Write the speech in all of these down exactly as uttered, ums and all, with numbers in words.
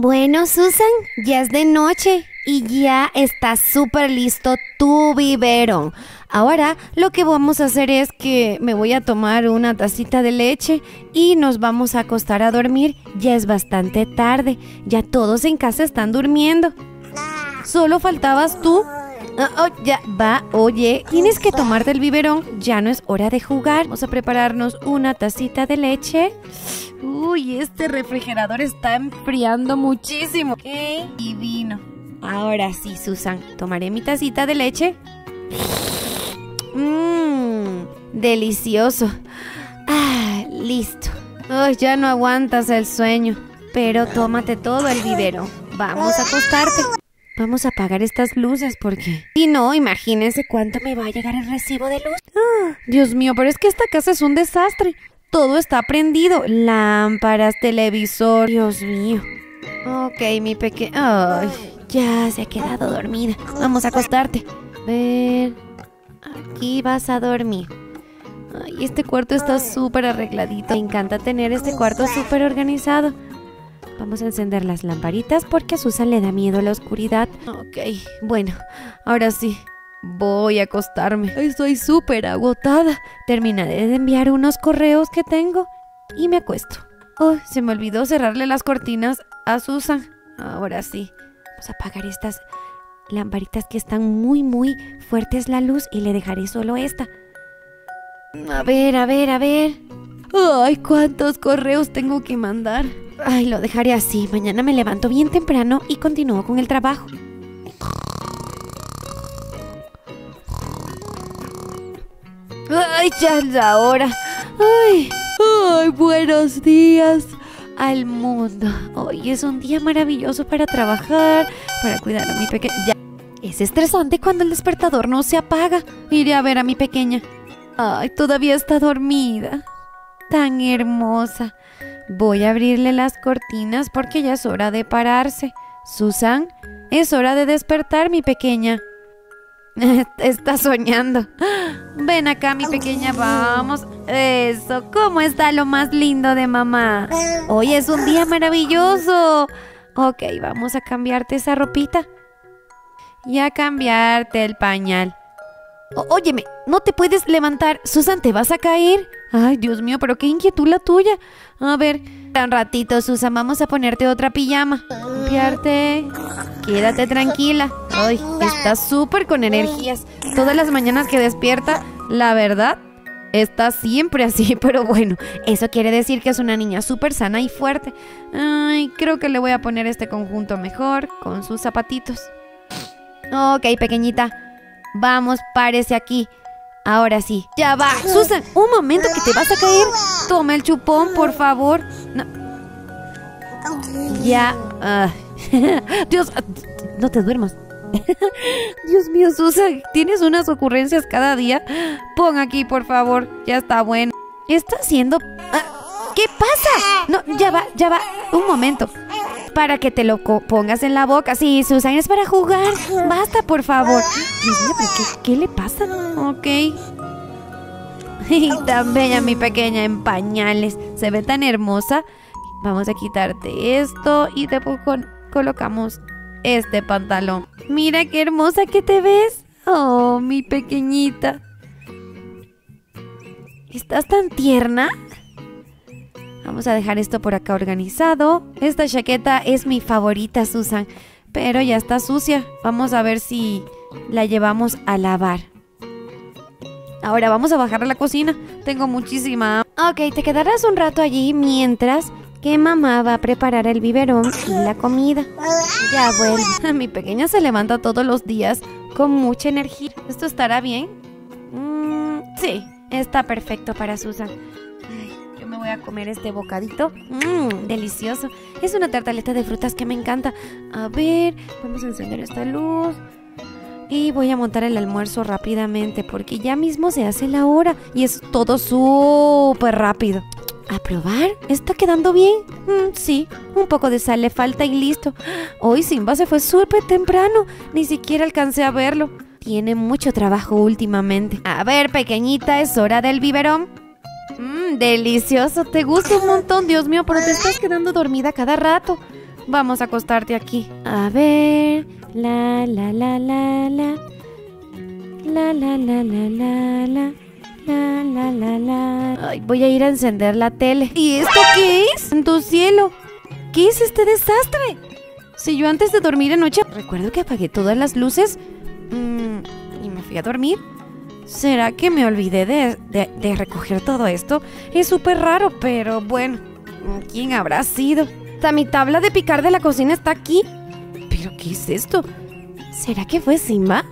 Bueno, Susan, ya es de noche y ya está súper listo tu biberón. Ahora lo que vamos a hacer es que me voy a tomar una tacita de leche y nos vamos a acostar a dormir. Ya es bastante tarde, ya todos en casa están durmiendo. Solo faltabas tú. Oh, oh, ya va, oye, tienes que tomarte el biberón, ya no es hora de jugar. Vamos a prepararnos una tacita de leche. Uy, este refrigerador está enfriando muchísimo. ¡Qué divino! Ahora sí, Susan, tomaré mi tacita de leche. Mmm, delicioso. Ah, listo. Ay, ya no aguantas el sueño. Pero tómate todo el biberón. Vamos a acostarte. Vamos a apagar estas luces porque... Si no, imagínense cuánto me va a llegar el recibo de luz. Ah, Dios mío, pero es que esta casa es un desastre. Todo está prendido. Lámparas, televisor. Dios mío. Ok, mi pequeña... Ay, ya se ha quedado dormida. Vamos a acostarte. A ver... Aquí vas a dormir. Ay, este cuarto está súper arregladito. Me encanta tener este cuarto súper organizado. Vamos a encender las lamparitas porque a Susan le da miedo la oscuridad. Ok, bueno, ahora sí. Voy a acostarme. Estoy súper agotada. Terminaré de enviar unos correos que tengo y me acuesto. Oh, se me olvidó cerrarle las cortinas a Susan. Ahora sí. Vamos a apagar estas lamparitas que están muy, muy fuertes la luz y le dejaré solo esta. A ver, a ver, a ver. Ay, cuántos correos tengo que mandar. Ay, lo dejaré así. Mañana me levanto bien temprano y continúo con el trabajo. Ay, ya es la hora. Ay, ay, buenos días al mundo. Hoy es un día maravilloso para trabajar, para cuidar a mi pequeña. Ya. Es estresante cuando el despertador no se apaga. Iré a ver a mi pequeña. Ay, todavía está dormida. Tan hermosa. Voy a abrirle las cortinas porque ya es hora de pararse. Susan, es hora de despertar, mi pequeña. Está soñando. Ven acá, mi pequeña, vamos. Eso, ¿cómo está lo más lindo de mamá? Hoy es un día maravilloso. Ok, vamos a cambiarte esa ropita y a cambiarte el pañal. O óyeme, no te puedes levantar. Susan, ¿te vas a caer? Ay, Dios mío, pero qué inquietud la tuya. A ver, un ratito, Susan, vamos a ponerte otra pijama. Limpiarte. Quédate tranquila. Ay, está súper con energías. Todas las mañanas que despierta, la verdad, está siempre así. Pero bueno, eso quiere decir que es una niña súper sana y fuerte. Ay, creo que le voy a poner este conjunto mejor con sus zapatitos. Ok, pequeñita. Vamos, párese aquí. Ahora sí, ya va. Susan, un momento que te vas a caer. Toma el chupón, por favor. No. Ya. Uh. Dios, no te duermas. Dios mío, Susan, ¿tienes unas ocurrencias cada día? Pon aquí, por favor. Ya está bueno. ¿Qué está haciendo? Uh, ¿Qué pasa? No, ya va, ya va. Un momento. Para que te lo pongas en la boca. Sí, Susan, es para jugar. Basta, por favor. Dios mío, ¿pero qué, qué le pasa? Ok. Y tan bella mi pequeña en pañales. Se ve tan hermosa. Vamos a quitarte esto y te colocamos este pantalón. Mira qué hermosa que te ves. Oh, mi pequeñita. ¿Estás tan tierna? Vamos a dejar esto por acá organizado. Esta chaqueta es mi favorita, Susan, pero ya está sucia. Vamos a ver si la llevamos a lavar. Ahora vamos a bajar a la cocina. Tengo muchísima hambre. Ok, te quedarás un rato allí mientras que mamá va a preparar el biberón y la comida. Ya vuelvo. Mi pequeña se levanta todos los días con mucha energía. ¿Esto estará bien? Mm, sí, está perfecto para Susan. Me voy a comer este bocadito. Mmm, delicioso. Es una tartaleta de frutas que me encanta. A ver, vamos a encender esta luz. Y voy a montar el almuerzo rápidamente porque ya mismo se hace la hora. Y es todo súper rápido. ¿A probar? ¿Está quedando bien? Mm, sí, un poco de sal le falta y listo. Hoy Simba se fue súper temprano. Ni siquiera alcancé a verlo. Tiene mucho trabajo últimamente. A ver, pequeñita, es hora del biberón. Mmm, delicioso, te gusta un montón, Dios mío, pero te estás quedando dormida cada rato. Vamos a acostarte aquí. A ver. La, la, la, la, la. La, la, la, la, la, la. La, la, la, la. Ay, voy a ir a encender la tele. ¿Y esto qué es? ¡Santo cielo! ¿Qué es este desastre? Si yo antes de dormir anoche recuerdo que apagué todas las luces mmm, y me fui a dormir. ¿Será que me olvidé de, de, de recoger todo esto? Es súper raro, pero bueno, ¿quién habrá sido? Hasta mi tabla de picar de la cocina está aquí. ¿Pero qué es esto? ¿Será que fue Simba?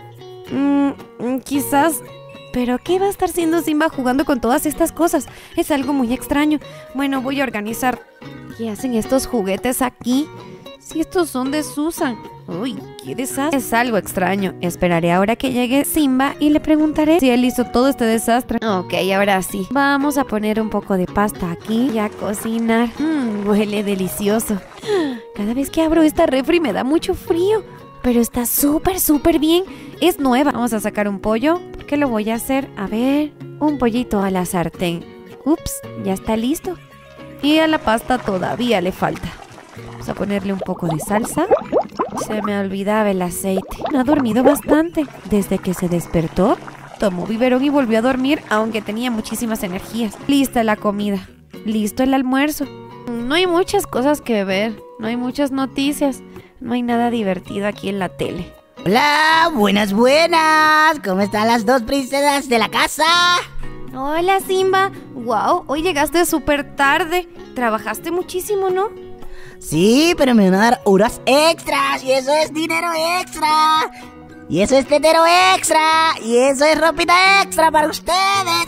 Mm, quizás... ¿Pero qué va a estar haciendo Simba jugando con todas estas cosas? Es algo muy extraño. Bueno, voy a organizar. ¿Qué hacen estos juguetes aquí? Si estos son de Susan. Uy, qué desastre. Es algo extraño. Esperaré ahora que llegue Simba y le preguntaré si él hizo todo este desastre. Ok, ahora sí. Vamos a poner un poco de pasta aquí y a cocinar. Mmm, huele delicioso. Cada vez que abro esta refri me da mucho frío. Pero está súper, súper bien. Es nueva. Vamos a sacar un pollo. ¿Por qué lo voy a hacer? A ver, un pollito a la sartén. Ups, ya está listo. Y a la pasta todavía le falta. Vamos a ponerle un poco de salsa. Se me olvidaba el aceite. Ha dormido bastante. Desde que se despertó, tomó biberón y volvió a dormir, aunque tenía muchísimas energías. Lista la comida. Listo el almuerzo. No hay muchas cosas que ver. No hay muchas noticias. No hay nada divertido aquí en la tele. Hola, buenas, buenas. ¿Cómo están las dos princesas de la casa? Hola, Simba. Wow, hoy llegaste súper tarde. Trabajaste muchísimo, ¿no? Sí, pero me van a dar horas extras y eso es dinero extra. Y eso es tetero extra. Y eso es ropita extra para ustedes.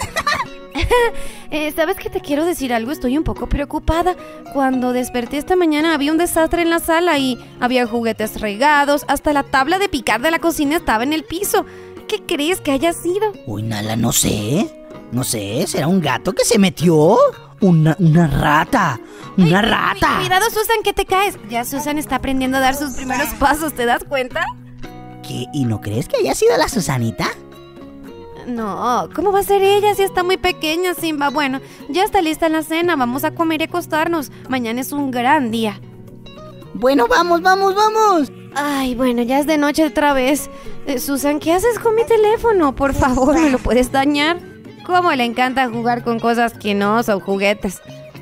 eh, ¿Sabes qué te quiero decir algo? Estoy un poco preocupada. Cuando desperté esta mañana había un desastre en la sala y había juguetes regados. Hasta la tabla de picar de la cocina estaba en el piso. ¿Qué crees que haya sido? Uy, Nala, no sé. No sé, ¿será un gato que se metió? Una, una rata. Una Ay, rata. Cuidado, Susan, que te caes. Ya Susan está aprendiendo a dar sus primeros pasos, ¿te das cuenta? ¿Qué? ¿Y no crees que haya sido la Susanita? No, ¿cómo va a ser ella si está muy pequeña, Simba? Bueno, ya está lista la cena, vamos a comer y acostarnos. Mañana es un gran día. Bueno, vamos, vamos, vamos. Ay, bueno, ya es de noche otra vez. eh, Susan, ¿qué haces con mi teléfono? Por favor, ¿me lo puedes dañar? Cómo le encanta jugar con cosas que no son juguetes.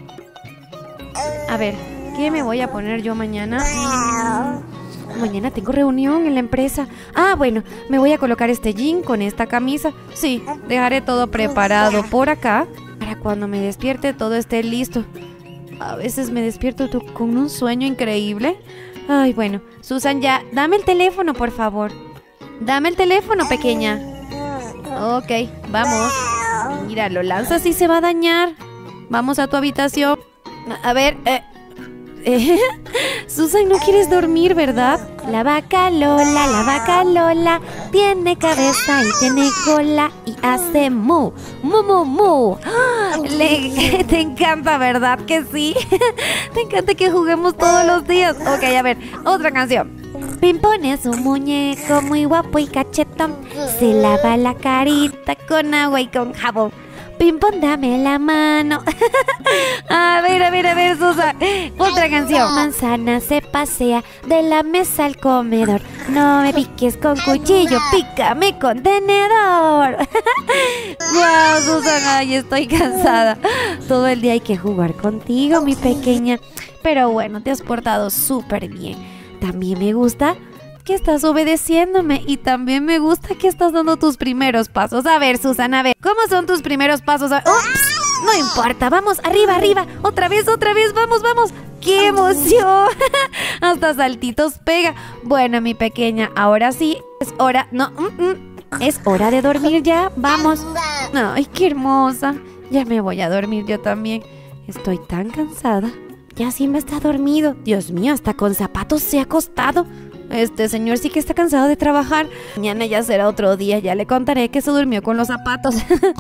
A ver, ¿qué me voy a poner yo mañana? Mañana tengo reunión en la empresa. Ah, bueno, me voy a colocar este jean con esta camisa. Sí, dejaré todo preparado por acá para cuando me despierte todo esté listo. A veces me despierto tú con un sueño increíble. Ay, bueno, Susan, ya, dame el teléfono, por favor. Dame el teléfono, pequeña. Ok, vamos. Mira, lo lanzas y se va a dañar. Vamos a tu habitación. A ver, eh... ¿Eh? Susan, no quieres dormir, ¿verdad? La vaca Lola, la vaca Lola tiene cabeza y tiene cola y hace mu, mu, mu, mu. ¡Ah! Le, te encanta, ¿verdad que sí? Te encanta que juguemos todos los días. Ok, a ver, otra canción. Pimpón es un muñeco muy guapo y cachetón. Se lava la carita con agua y con jabón. Pimpón, dame la mano. A ver, a ver, a ver, Susan. Otra canción. Manzana se pasea de la mesa al comedor. No me piques con cuchillo, pícame con tenedor. Wow, Susan, ay, estoy cansada. Todo el día hay que jugar contigo, mi pequeña. Pero bueno, te has portado súper bien. También me gusta que estás obedeciéndome y también me gusta que estás dando tus primeros pasos. A ver, Susana, a ver, ¿cómo son tus primeros pasos? ¡Ups! No importa, vamos, arriba, arriba, otra vez, otra vez, vamos, vamos. ¡Qué emoción! Hasta saltitos pega. Bueno, mi pequeña, ahora sí, es hora, no, mm, mm, es hora de dormir ya, vamos. Ay, qué hermosa. Ya me voy a dormir yo también. Estoy tan cansada. Ya Simba está dormido. Dios mío, hasta con zapatos se ha acostado. Este señor sí que está cansado de trabajar. Mañana ya será otro día. Ya le contaré que se durmió con los zapatos.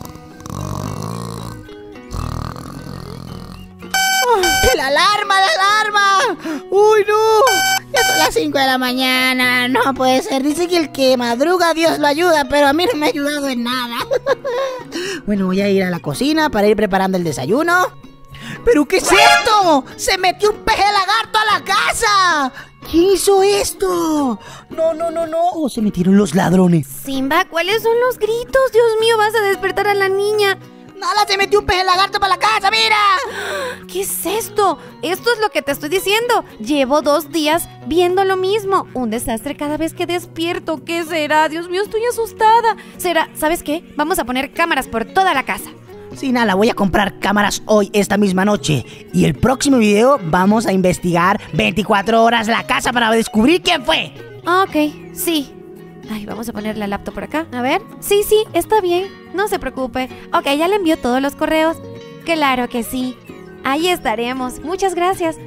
¡La alarma, la alarma! ¡Uy, no! Ya son las cinco de la mañana. No puede ser. Dice que el que madruga Dios lo ayuda, pero a mí no me ha ayudado en nada. Bueno, voy a ir a la cocina para ir preparando el desayuno. ¿Pero qué es esto? ¡Se metió un peje lagarto a la casa! ¿Quién hizo esto? No, no, no, no. Se metieron los ladrones. Simba, ¿cuáles son los gritos? Dios mío, vas a despertar a la niña. ¡Nada! ¡Se metió un peje lagarto para la casa! ¡Mira! ¿Qué es esto? Esto es lo que te estoy diciendo. Llevo dos días viendo lo mismo. Un desastre cada vez que despierto. ¿Qué será? Dios mío, estoy asustada. ¿Será? ¿Sabes qué? Vamos a poner cámaras por toda la casa. Sí, Nala, voy a comprar cámaras hoy, esta misma noche. Y el próximo video vamos a investigar veinticuatro horas la casa para descubrir quién fue. Ok, sí. Ay, vamos a poner la laptop por acá. A ver. Sí, sí, está bien. No se preocupe. Ok, ya le envió todos los correos. Claro que sí. Ahí estaremos. Muchas gracias.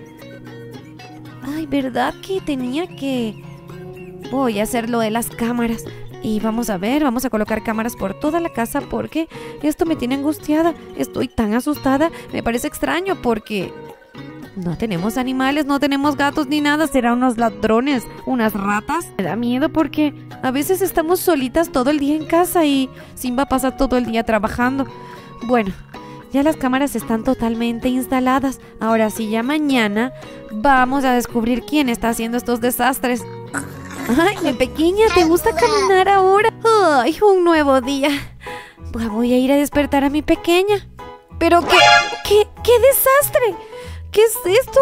Ay, ¿verdad que tenía que...? Voy a hacer lo de las cámaras. Y vamos a ver, vamos a colocar cámaras por toda la casa porque esto me tiene angustiada. Estoy tan asustada. Me parece extraño porque... no tenemos animales, no tenemos gatos ni nada. ¿Será unos ladrones, unas ratas? Me da miedo porque a veces estamos solitas todo el día en casa y Simba pasa todo el día trabajando. Bueno, ya las cámaras están totalmente instaladas. Ahora sí, ya mañana vamos a descubrir quién está haciendo estos desastres. Ay, mi pequeña, ¿te gusta caminar ahora? Ay, un nuevo día. Voy a ir a despertar a mi pequeña. ¿Pero qué? ¿Qué? ¿Qué desastre? ¿Qué es esto?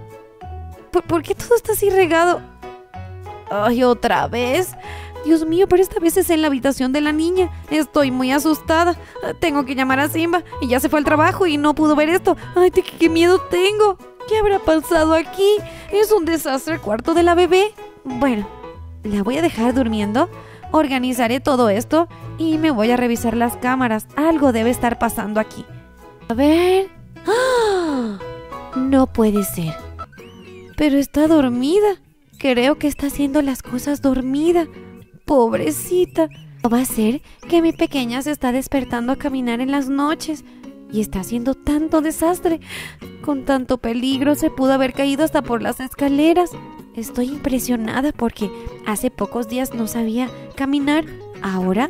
¿Por, ¿Por qué todo está así regado? Ay, ¿otra vez? Dios mío, pero esta vez es en la habitación de la niña. Estoy muy asustada. Tengo que llamar a Simba. Y ya se fue al trabajo y no pudo ver esto. Ay, qué, qué miedo tengo. ¿Qué habrá pasado aquí? Es un desastre el cuarto de la bebé. Bueno, la voy a dejar durmiendo. Organizaré todo esto y me voy a revisar las cámaras. Algo debe estar pasando aquí. A ver... ¡Ah! No puede ser. Pero está dormida. Creo que está haciendo las cosas dormida. Pobrecita. Va a ser que mi pequeña se está despertando a caminar en las noches. Y está haciendo tanto desastre. Con tanto peligro se pudo haber caído hasta por las escaleras. Estoy impresionada porque hace pocos días no sabía caminar. Ahora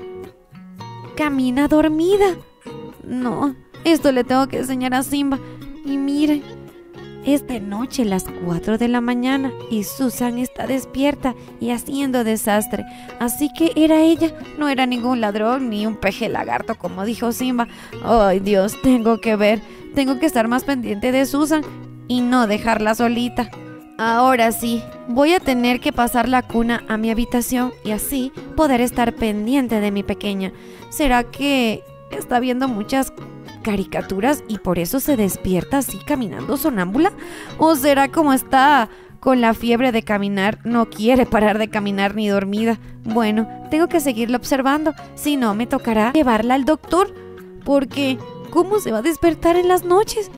camina dormida. No, esto le tengo que enseñar a Simba. Y miren, es de noche, las cuatro de la mañana, y Susan está despierta y haciendo desastre. Así que era ella, no era ningún ladrón ni un peje lagarto como dijo Simba. Ay, Dios, tengo que ver, tengo que estar más pendiente de Susan y no dejarla solita. Ahora sí, voy a tener que pasar la cuna a mi habitación y así poder estar pendiente de mi pequeña. ¿Será que está viendo muchas caricaturas y por eso se despierta así caminando sonámbula? ¿O será como está con la fiebre de caminar? No quiere parar de caminar ni dormida. Bueno, tengo que seguirla observando, si no me tocará llevarla al doctor, porque ¿cómo se va a despertar en las noches?